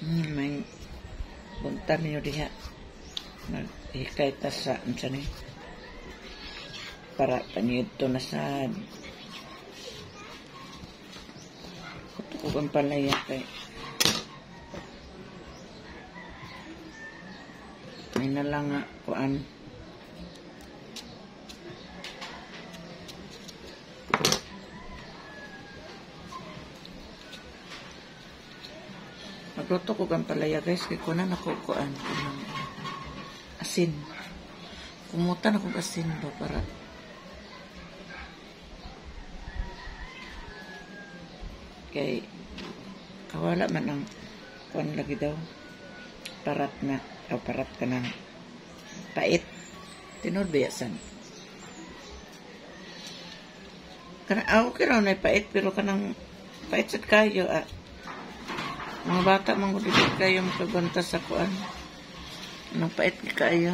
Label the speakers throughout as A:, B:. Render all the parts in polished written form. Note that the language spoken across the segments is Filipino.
A: May buntag ninyo diha. Naghikay ta sa ni para panyito na sad. Ito ko ang palaya kay may nalang nga kuan. Magluto ko ang palaya guys kay kunan ako kuan asin. Kumutan ako asin ba para kay kawala man ang kuan lagi daw parat na o parat ka ng pait tinod biyasan kana okay raw na pait pero kanang pait sad kayo mga bata manggudit kayo makagwanta sa kuan anong pait kayo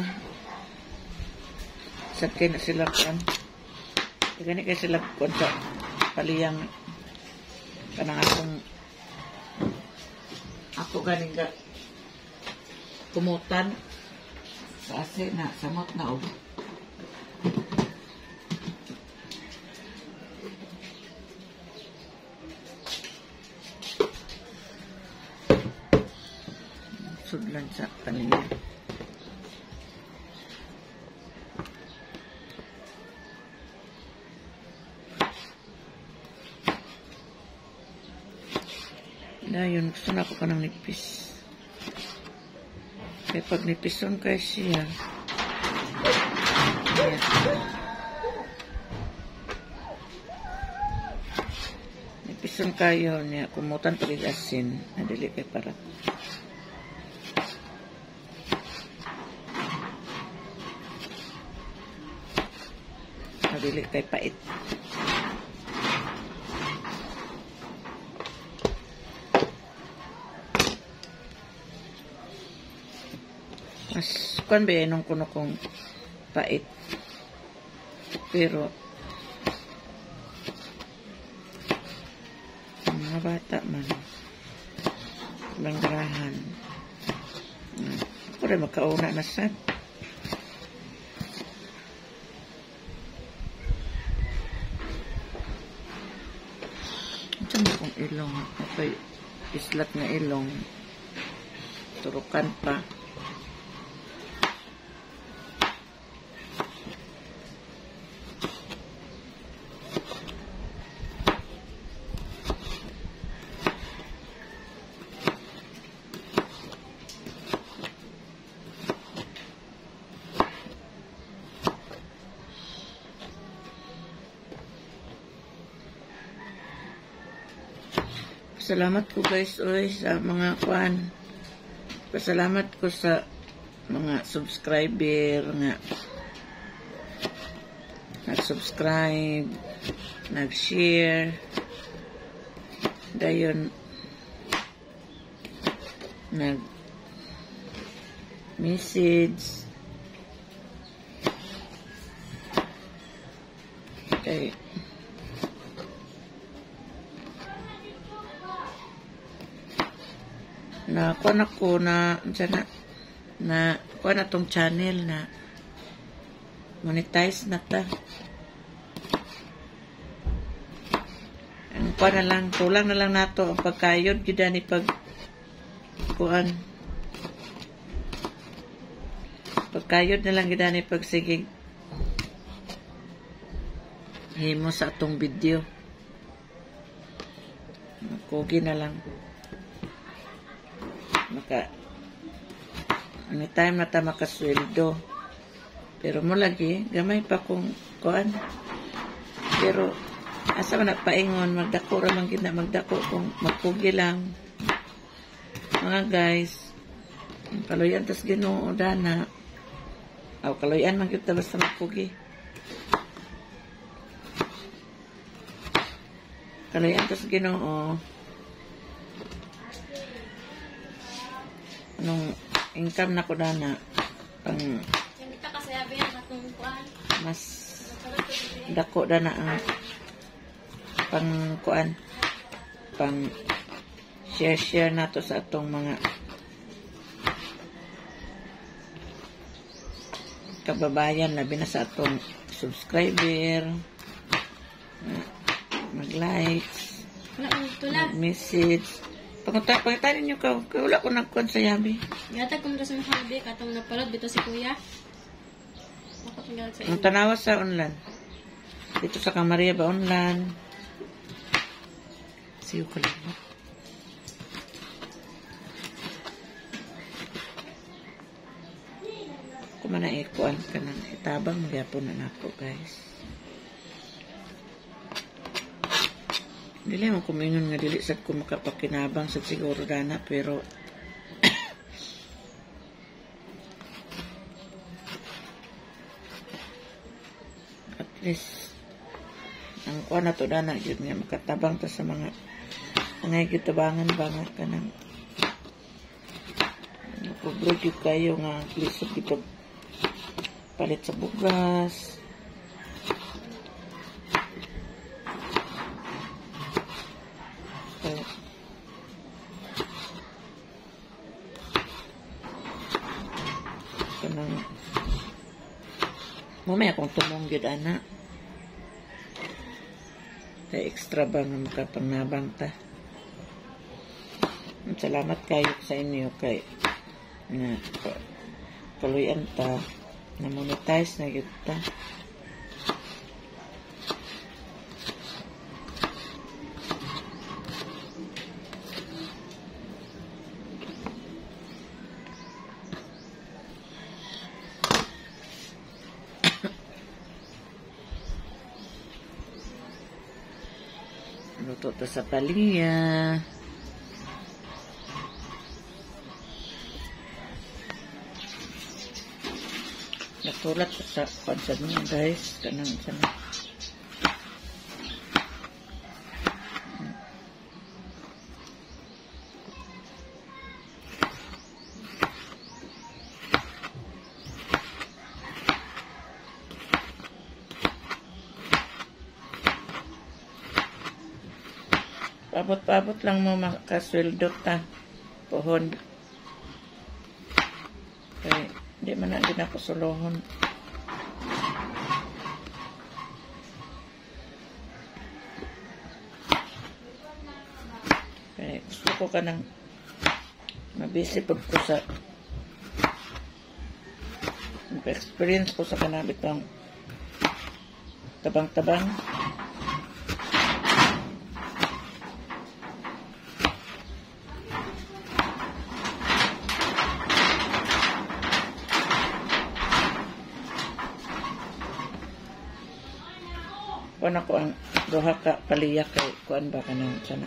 A: sad kayo na sila kuan gani kayo sila kuan sa paliyang kanang ako ganing ka kumutan sa asin na samot na og sudlan sa kanila na yun gusto na ako ka ng nipis kaya pag nipison kayo siya nipison kayo niya kumutan pag asin nadili kayo para nadili kayo pait mas kuan ba nung kuno kong pait pero mga bata man langrahan ako rin magkauna na sad ito mo kong ilong okay islat nga ilong turukan pa Salamat ko guys sa mga kuan. Pasalamat ko sa mga subscriber nga nag-subscribe, nag-share, dayon nag-message. Okay. Na kuan ako na kuan na tong channel na monetize na ta. Ang kuan na lang, tulang na lang nato ang pagkayod gyud ni pag kuan. Pagkayod na lang gyud ni pag sige himo sa atong video. Kugi na lang. Anytime na ta makasweldo pero mo lagi gamay pa kung kuan pero asa man paingon magdako ra man gid na magdako kung magpugi lang mga guys kaloyan tas Ginoo dana aw kaloyan man gid ta basta magpugi kaloyan tas Ginoo nung income na ko dana pang mas dako dana ang pang kuan pang share nato sa atong mga kababayan, labi na sa atong subscriber, mag-likes, mag-message. Pagkatanin nyo ka, wala ko nagkuhan sa yabi.
B: Gata kung sa mga habi, katong napalad, dito si kuya.
A: Ang tanawa sa online. Dito sa Kamaria ba online? Siyo ko lang. Kung manaikuan ka ng itabang, magyapon na ako, guys. Dili mo kumingon nga dili sad ko makapakinabang sa siguro dana, pero at least ang kuha na to dana yun nga makatabang ta sa mga gitabangan bangat ka ng nakubrod yun kayo nga at least ito palit sa bugas. Mamaya kung tumong yun, ana. Kaya extra ba nga makapangnabang ta. Salamat kayo sa inyo kay na kaluyan ta na monetize na yun ta. Luto to sa palia. Natulat sa pansad mo, guys. Kanang sana. Pabot-pabot lang mo makasweldo ta. Pohon. Okay. Hindi man na din ako sulohon. Okay. Gusto ko ka ng mabisi pag ko sa experience ko sa kanabit ng tabang-tabang. Kuan ako ang duha ka paliyak kay kuan ba kanang sana.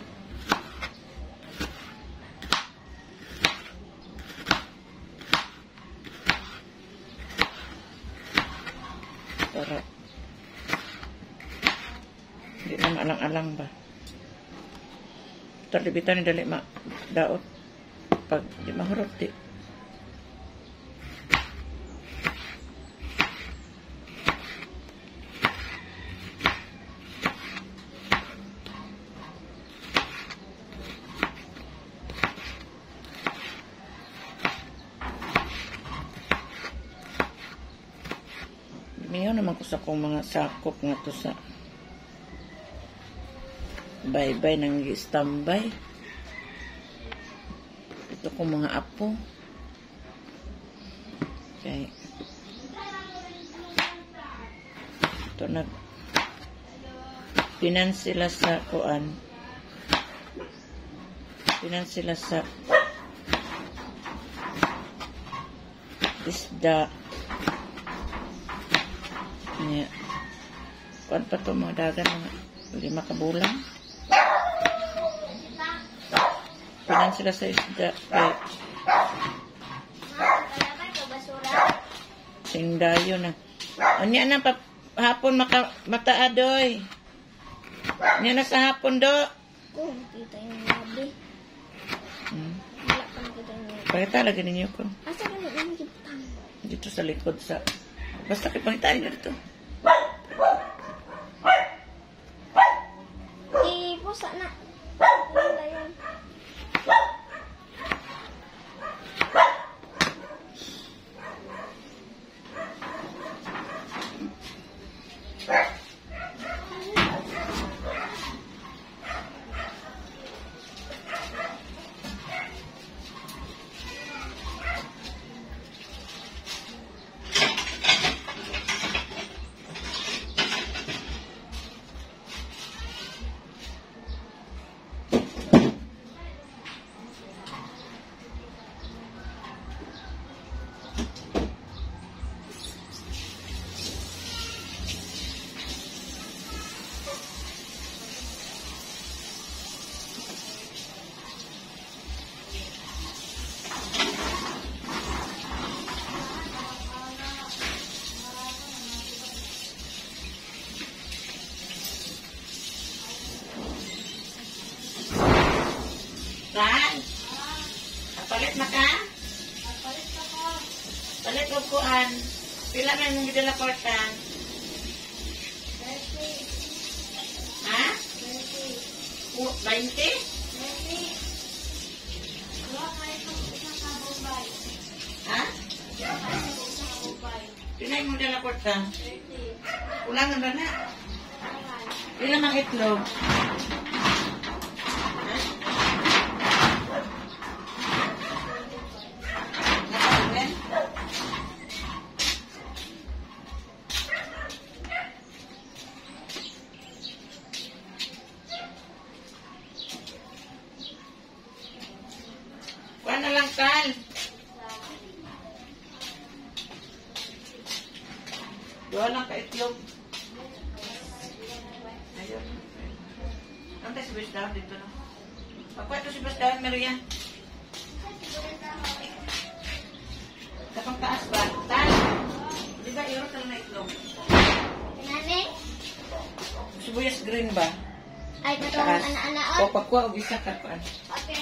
A: Para di na alang-alang ba. Terlibitan ni dali ma daot pag di mahurot di. Ngayon naman ko sa kong mga sakop nga to sa bye-bye nang standby. Ito kong mga apo. Okay. Ito nag pinan sila sa kuan. Pinan sila sa isda. Yeah. Kuan pa to mga dagan mga 5 ka bulan. Pinan sila sa isda. Singdayo na. Anya na hapon mataadoy. Anya na sa hapon do.
B: Kung kita yung labi. Wala pa nakita yung labi.
A: Pakita lagi ninyo ko.
B: Asa ka na yung gipang?
A: Dito sa likod sa... Basta kipangitain nyo dito.
B: Ipusa na. Wala yun.
A: imong kuan. Pila man imong gidala kwarta?
B: 30.
A: Ha?
B: 30.
A: 20?
B: 30. Wala kayo pang isang kabumbay.
A: Ha?
B: Wala kayo pang isang kabumbay.
A: Pila imong dala kwarta?
B: 30.
A: Ulangan ra na.
B: Awan.
A: Pila mang itlog? Ha? Nakaulan? Kuha na lang, Kal. Dua lang ka itlog. Ayun. Ang tayo si Basdawan dito, no? Pagkuha ito si Basdawan, Maria. Sa pang taas ba? Tal! Di ba, iro ka lang na itlog?
B: Nani?
A: Sibuyas green ba?
B: Ay, katong
A: Taas.
B: ana-ana.
A: O, pagkuha, o isa ka pa.
B: Okay.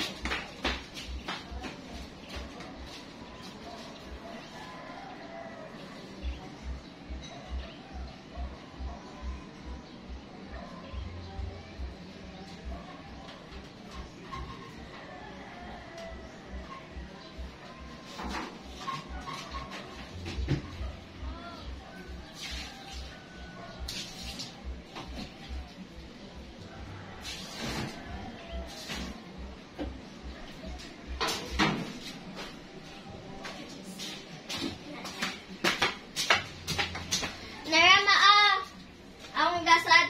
B: Narama ang gasad.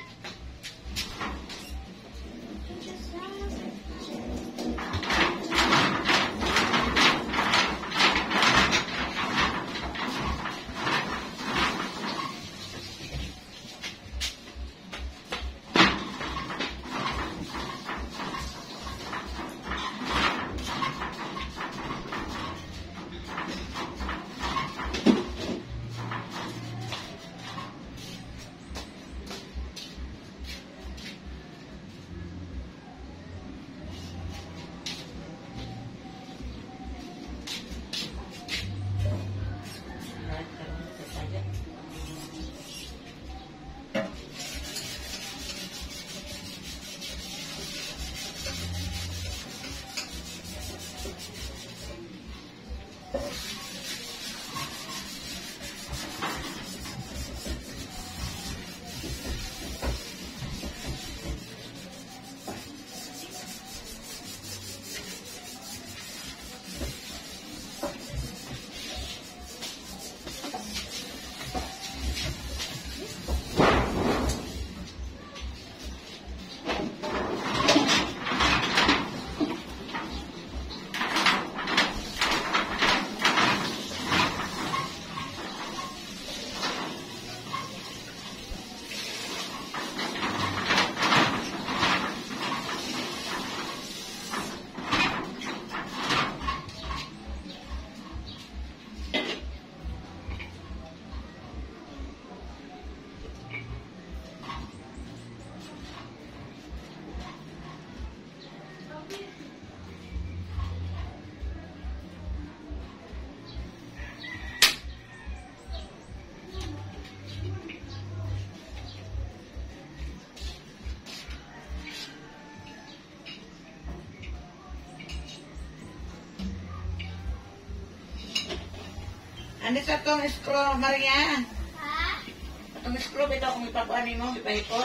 A: Ano sa itong screw, Maria?
B: Ha?
A: Itong screw, ito kung ipapuanin mo, ipahipot.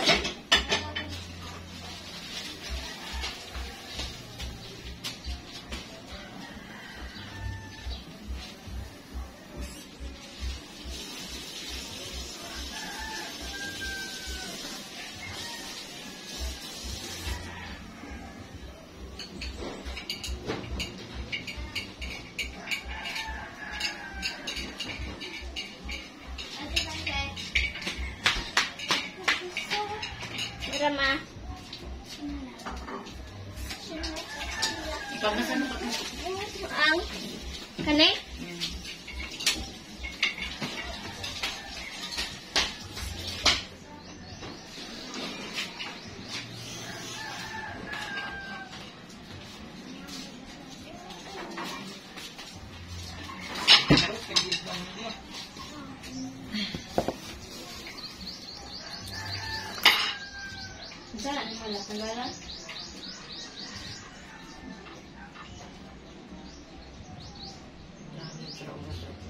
B: Narama.
A: Ipagmasan mo pa.
B: Ang kani?
A: Harus kayak gitu.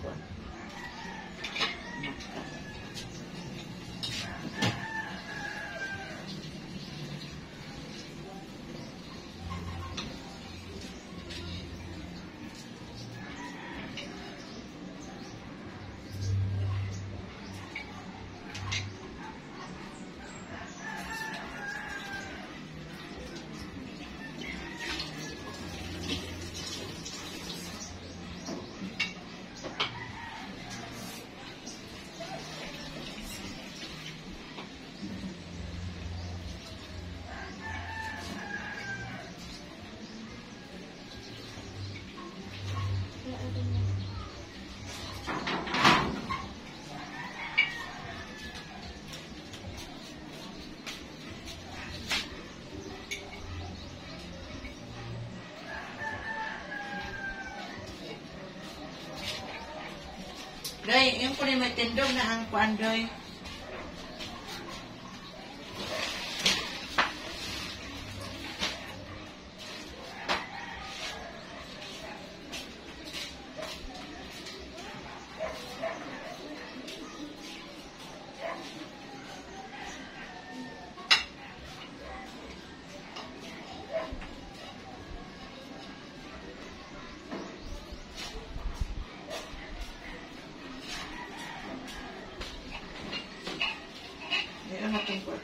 A: kuwan. Doy, yung kunin may tindog na ang kuan, Doy. Meron natin kuan.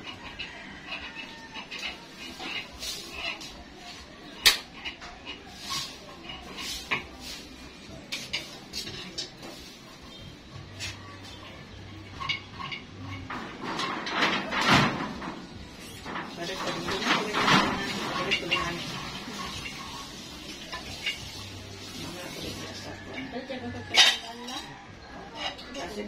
A: Balik ko din. Balik ko din. Kasi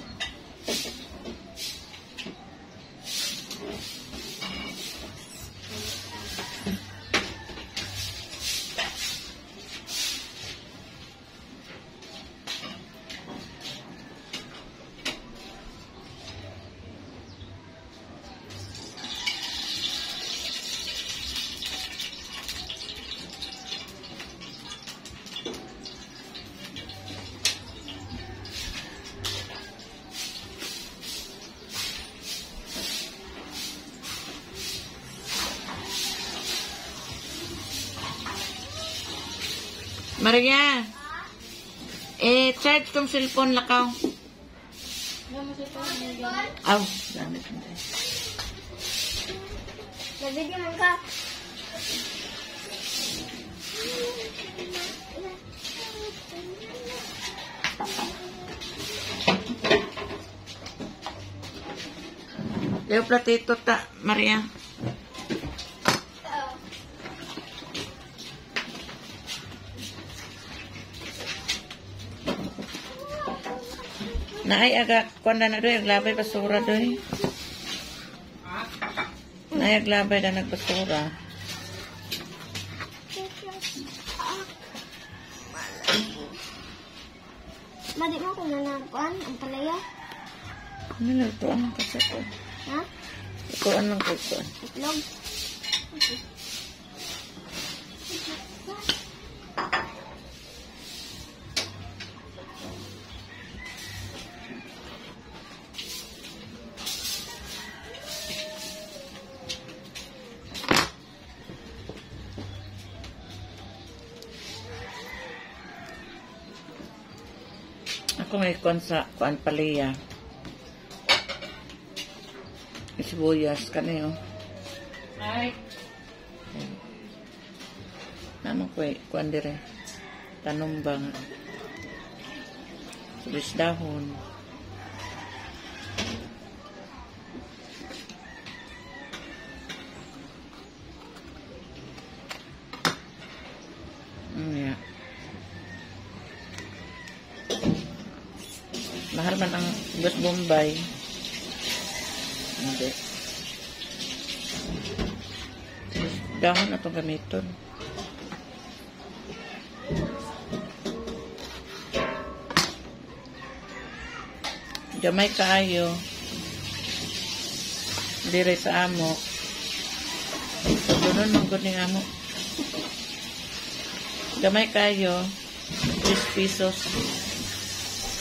A: Maria, charge tong cellphone lakaw. Aw, gamit mo tayo.
B: Nabigyan mo ka.
A: Leo platito ta, Maria. Naay aga kuanda na doy aglabay basura doy. Naay aglabay na nagbasura.
B: Madi mo kung nanagkuan ang palaya.
A: Ano na ito? Ano kasi ito?
B: Ha?
A: Ituan lang ko ito.
B: Itlog.
A: Ako may kuan sa kuan palaya. Sibuyas kani oh. Ay. Naman ko kuan dire. Tanumbang. Tulis dahon. Yeah. Mahal man ang Gus Bombay. Hindi. Dahon na itong gamiton. Gamay kaayo. Dire sa amo. Doon manggod ng amo. Gamay kaayo. 3 pesos.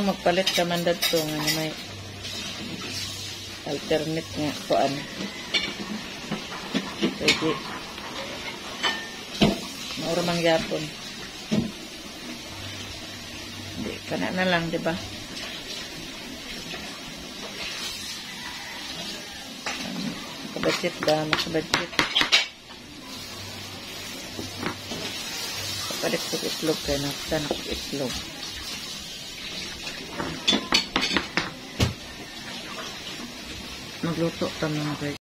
A: nung magpalit ka man dadto nga na may alternate nga kuan. Pwede. Maura mang yapon. Hindi, kana na lang, di ba? Makabudget ba? Makabudget. Kapalit ko itlog kayo. Nakita na ko itlog. Magluto ka mga guys.